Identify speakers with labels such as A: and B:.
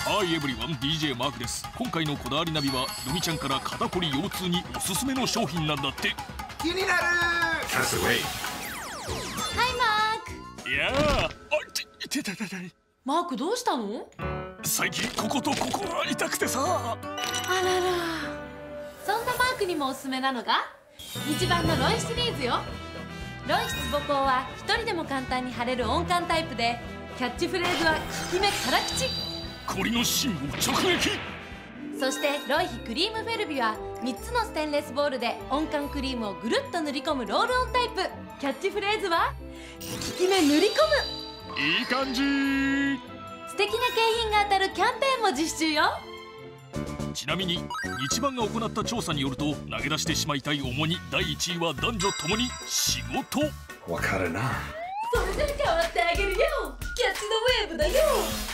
A: はい、エブリワン DJ マークです。今回のこだわりナビはルミちゃんから肩こり腰痛におすすめの商品なんだって。
B: 気になる。
C: はいマーク。
A: いやー、あ痛い。
C: マークどうしたの？
A: 最近こことここが痛くてさ。
C: あらら。そんなマークにもおすすめなのが日版のロイシリーズよ。ロイ質母光は一人でも簡単に貼れる温感タイプで、キャッチフレーズは効き目辛口。
A: コリの芯を直撃。
C: そしてロイヒクリームフェルビは3つのステンレスボールで温感クリームをぐるっと塗り込むロールオンタイプ。キャッチフレーズは効き目塗り込む。
A: いい感じ。
C: 素敵な景品が当たるキャンペーンも実施中よ。
A: ちなみに日版が行った調査によると、投げ出してしまいたい主に第1位は男女ともに仕事。
B: わかるな。
C: それで変わってあげるよ。キャッチ・ザ・ウェーブだよ。